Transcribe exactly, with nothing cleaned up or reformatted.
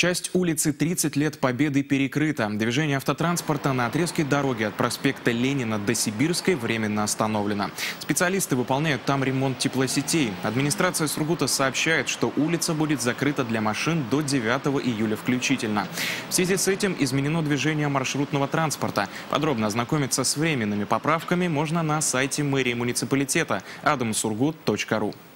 Часть улицы тридцать лет Победы перекрыта. Движение автотранспорта на отрезке дороги от проспекта Ленина до Сибирской временно остановлено. Специалисты выполняют там ремонт теплосетей. Администрация Сургута сообщает, что улица будет закрыта для машин до девятого июля включительно. В связи с этим изменено движение маршрутного транспорта. Подробно ознакомиться с временными поправками можно на сайте мэрии муниципалитета адам сургут точка ру.